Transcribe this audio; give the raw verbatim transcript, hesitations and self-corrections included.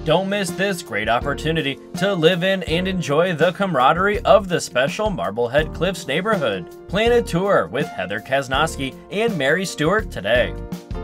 Don't miss this great opportunity to live in and enjoy the camaraderie of the special Marblehead Cliffs neighborhood. Plan a tour with Heather Kaznoski and Mary Stewart today.